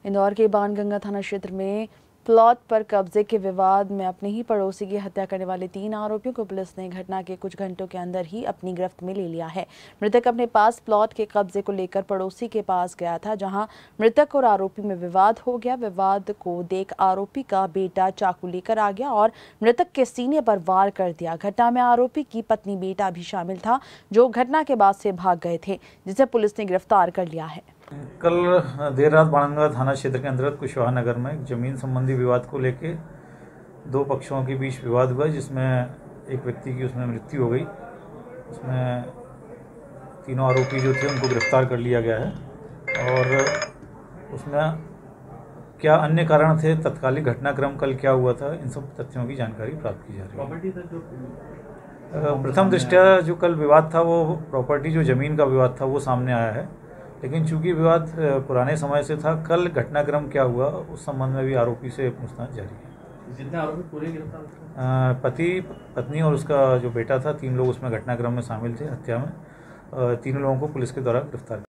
इंदौर के बाणगंगा थाना क्षेत्र में प्लॉट पर कब्जे के विवाद में अपने ही पड़ोसी की हत्या करने वाले 3 आरोपियों को पुलिस ने घटना के कुछ घंटों के अंदर ही अपनी गिरफ्त में ले लिया है। मृतक अपने पास प्लॉट के कब्जे को लेकर पड़ोसी के पास गया था, जहां मृतक और आरोपी में विवाद हो गया। विवाद को देख आरोपी का बेटा चाकू लेकर आ गया और मृतक के सीने पर वार कर दिया। घटना में आरोपी की पत्नी बेटा भी शामिल था, जो घटना के बाद से भाग गए थे, जिसे पुलिस ने गिरफ्तार कर लिया है। कल देर रात बाणगंगा थाना क्षेत्र के अंतर्गत कुशवाहा नगर में जमीन संबंधी विवाद को लेके 2 पक्षों के बीच विवाद हुआ, जिसमें एक व्यक्ति की उसमें मृत्यु हो गई। उसमें तीनों आरोपी जो थे उनको गिरफ्तार कर लिया गया है और उसमें क्या अन्य कारण थे, तत्कालिक घटनाक्रम कल क्या हुआ था, इन सब तथ्यों की जानकारी प्राप्त की जा रही है। प्रथम दृष्टया जो कल विवाद था वो प्रॉपर्टी, जो ज़मीन का विवाद था वो सामने आया है, लेकिन चूंकि विवाद पुराने समय से था, कल घटनाक्रम क्या हुआ उस संबंध में भी आरोपी से पूछताछ जारी है। जितने आरोपी पूरे गिरफ्तार, पति, पत्नी और उसका जो बेटा था, 3 लोग उसमें घटनाक्रम में शामिल थे हत्या में। 3 लोगों को पुलिस के द्वारा गिरफ्तार